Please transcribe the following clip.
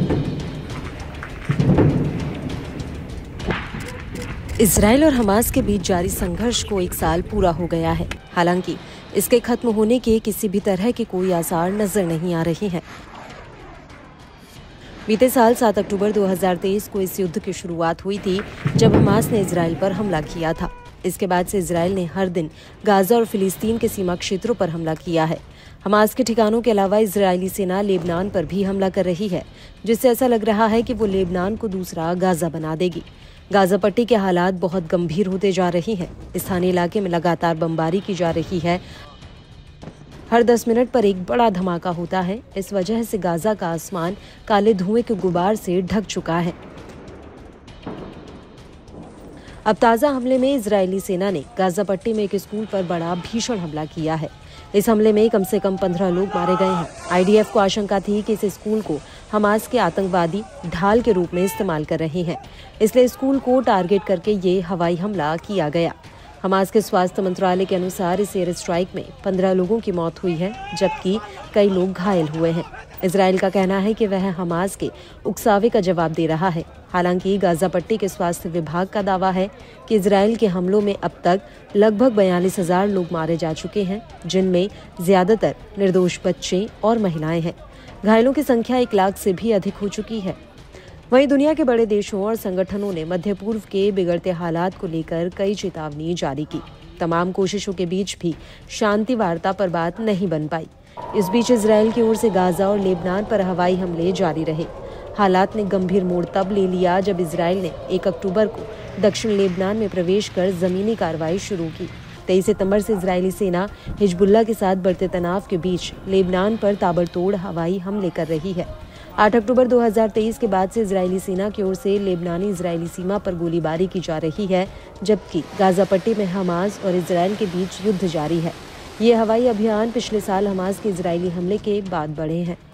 Israel और Hamas के बीच जारी संघर्ष को 1 साल पूरा हो गया है। हालांकि इसके खत्म होने के किसी भी तरह के कोई आसार नजर नहीं आ रहे हैं। बीते साल 7 अक्टूबर 2023 को इस युद्ध की शुरुआत हुई थी, जब हमास ने इजराइल पर हमला किया था। इसके बाद से इजराइल ने हर दिन गाजा और फिलिस्तीन के सीमा क्षेत्रों पर हमला किया है। हमास के ठिकानों के अलावा इजरायली सेना लेबनान पर भी हमला कर रही है, जिससे ऐसा लग रहा है कि वो लेबनान को दूसरा गाजा बना देगी। गाजा पट्टी के हालात बहुत गंभीर होते जा रहे हैं। स्थानीय इलाके में लगातार बमबारी की जा रही है। हर 10 मिनट पर एक बड़ा धमाका होता है। इस वजह से गाजा का आसमान काले धुएं के गुबार से ढक चुका है। अब ताज़ा हमले में इजरायली सेना ने गाजा पट्टी में एक स्कूल पर बड़ा भीषण हमला किया है। इस हमले में कम से कम 15 लोग मारे गए हैं। आईडीएफ को आशंका थी कि इस स्कूल को हमास के आतंकवादी ढाल के रूप में इस्तेमाल कर रहे हैं, इसलिए स्कूल को टारगेट करके ये हवाई हमला किया गया। हमास के स्वास्थ्य मंत्रालय के अनुसार इस एयर स्ट्राइक में 15 लोगों की मौत हुई है, जबकि कई लोग घायल हुए हैं। इजराइल का कहना है कि वह हमास के उकसावे का जवाब दे रहा है। हालांकि गाजा पट्टी के स्वास्थ्य विभाग का दावा है कि इजराइल के हमलों में अब तक लगभग 42,000 लोग मारे जा चुके हैं, जिनमें ज्यादातर निर्दोष बच्चे और महिलाएं हैं। घायलों की संख्या 1 लाख से भी अधिक हो चुकी है। वहीं दुनिया के बड़े देशों और संगठनों ने मध्य पूर्व के बिगड़ते हालात को लेकर कई चेतावनी जारी की। तमाम कोशिशों के बीच भी शांति वार्ता पर बात नहीं बन पाई। इस बीच इजराइल की ओर से गाजा और लेबनान पर हवाई हमले जारी रहे। हालात ने गंभीर मोड़ तब ले लिया जब इजराइल ने 1 अक्टूबर को दक्षिण लेबनान में प्रवेश कर जमीनी कार्रवाई शुरू की। 23 सितंबर से इजरायली सेना हिजबुल्लाह के साथ बढ़ते तनाव के बीच लेबनान पर ताबड़तोड़ हवाई हमले कर रही है। 8 अक्टूबर 2023 के बाद से इजरायली सेना की ओर से लेबनानी इजरायली सीमा पर गोलीबारी की जा रही है, जबकि गाजा पट्टी में हमास और इजराइल के बीच युद्ध जारी है। ये हवाई अभियान पिछले साल हमास के इजरायली हमले के बाद बढ़े हैं।